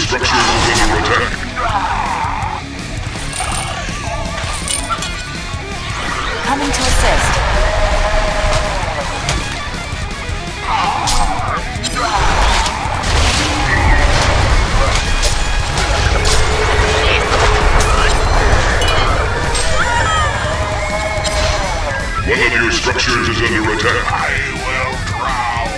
structures is under attack. Coming to assist. One of your structures is under attack. I will drown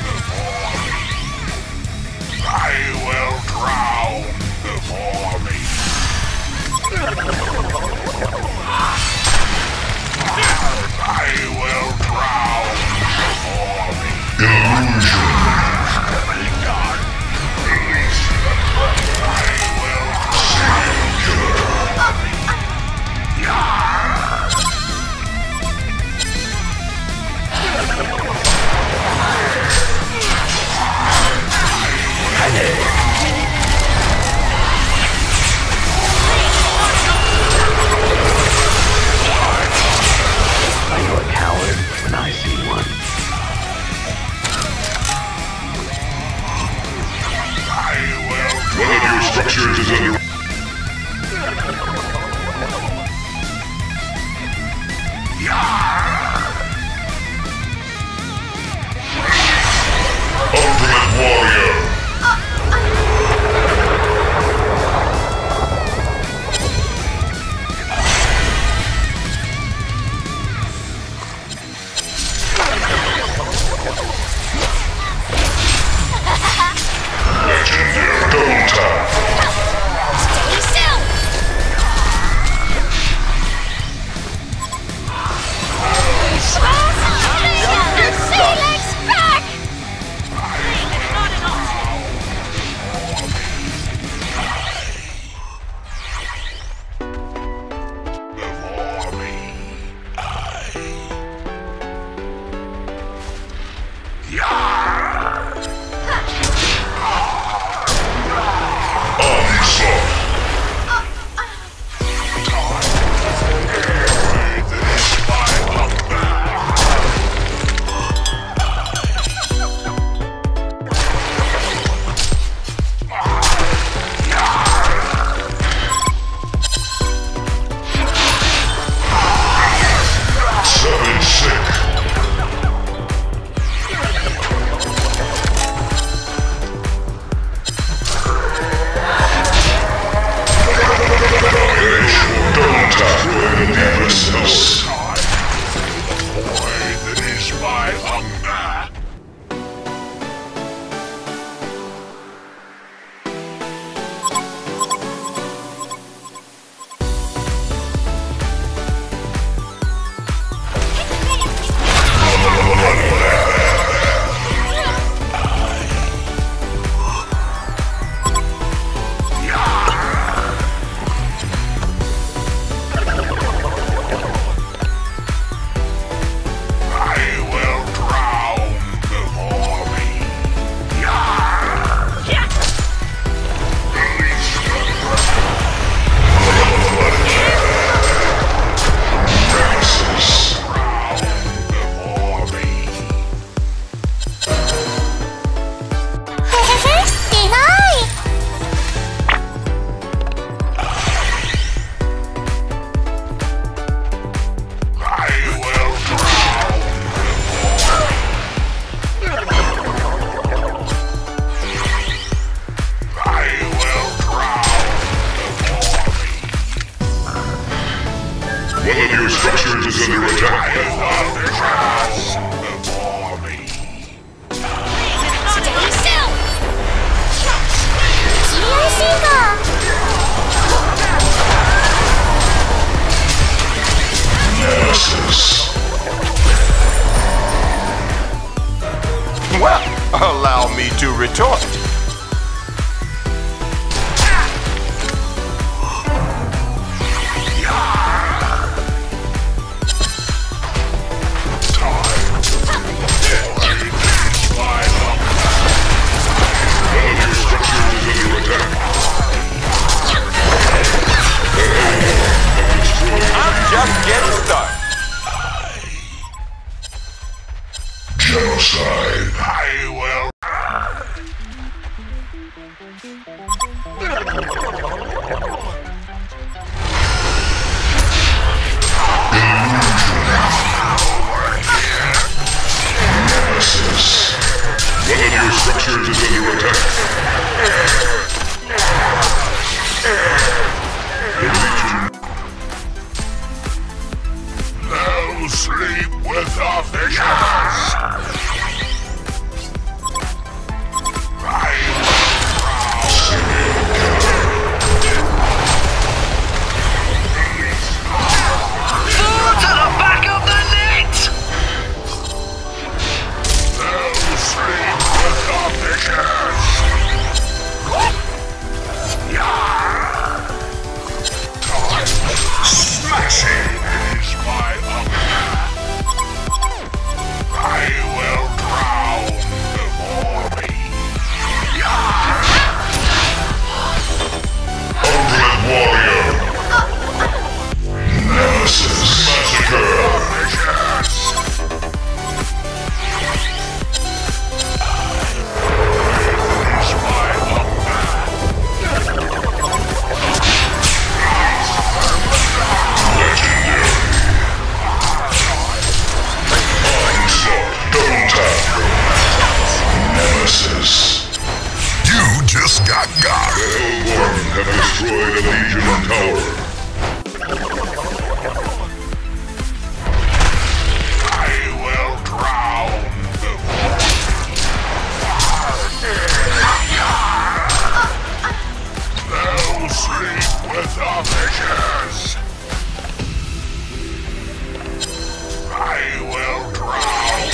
before me. I will drown before me. I will drown before me. Illusion. Structures is under Ultimate Warrior. Legendary double tap. One of your structures is under attack. Before me. Stay still! Nemesis. Well, allow me to retort. Just getting started. Genocide. I will. One of your structures is under attack. Your Legion. No sleep with officials. Destroyed a Legion tower. I will drown no sleep with officials. I will drown.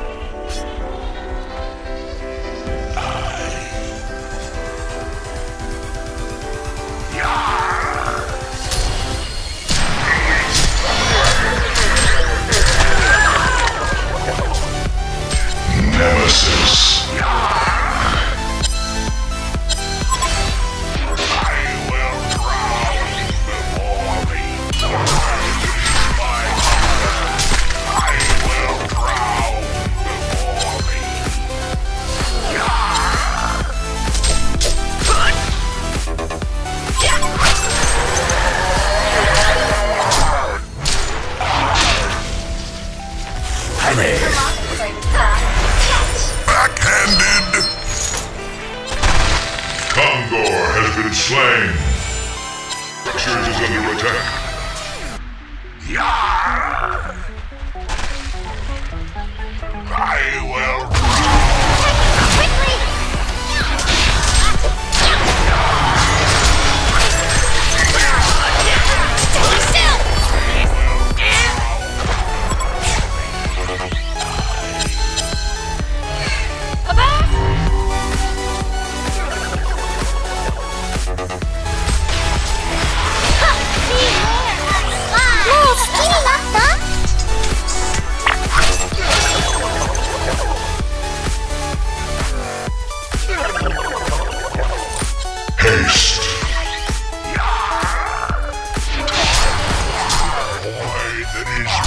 Nemesis. Backhanded. Kongor has been slain. Structures is under attack. I will Haste. Boy that is